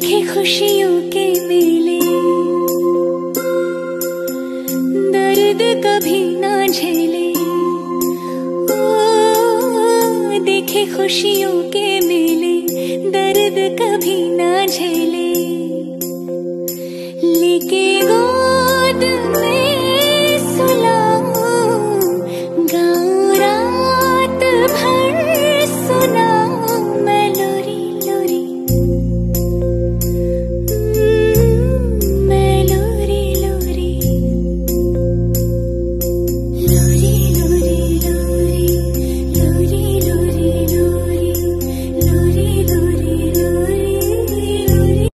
देखे खुशियों के मेले, दर्द कभी ना झेले। ओ देखे खुशियों के मेले, दर्द कभी ना झेले।